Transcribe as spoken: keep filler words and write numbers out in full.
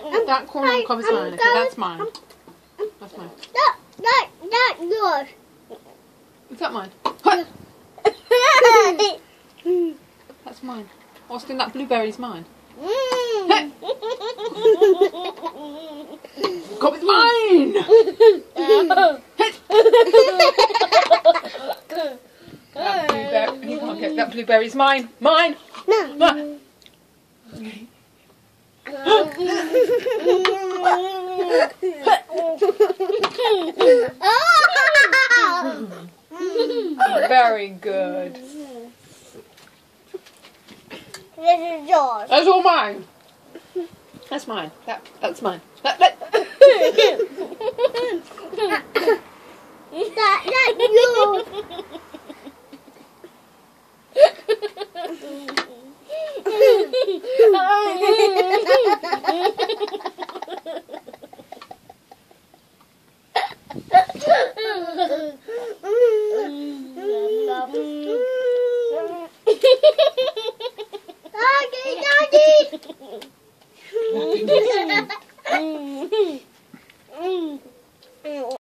That corner of the cup is mine. Okay, that's mine. That's mine. That, that, that's yours. Is that mine? That's mine. Austin, that blueberry's mine. Mm. The cup is mine! That blueberry, you can't get that blueberry's mine. Mine! No. Mine. Very good. This is yours. That's all mine. That's mine. That that's mine. That, that. That, that's yours. Daddy, Daddy.